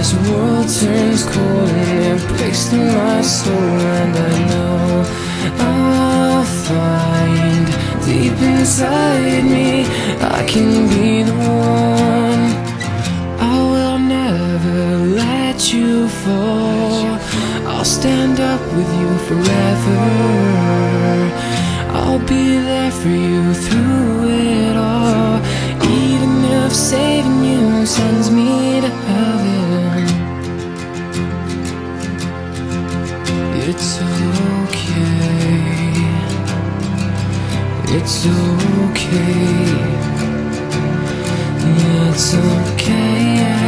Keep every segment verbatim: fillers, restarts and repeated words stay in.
this world turns cold and it breaks through my soul, and I know I'll find deep inside me I can be the one. I will never let you fall. I'll stand up with you forever. I'll be there for you through it all, even if saving you sends me to heaven. It's okay, it's okay, it's okay.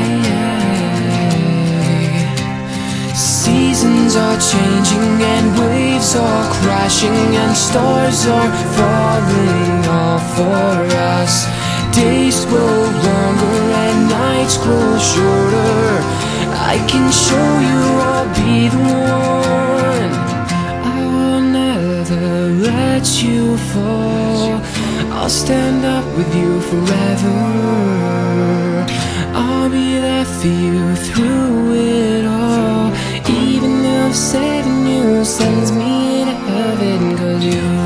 Seasons are changing and waves are crashing and stars are falling all for us. Days grow longer and nights grow shorter. I can show you I'll be the one. I will never let you fall. I'll stand up with you forever. I'll be there for you through it all, even if saving you sends me to heaven, 'cause you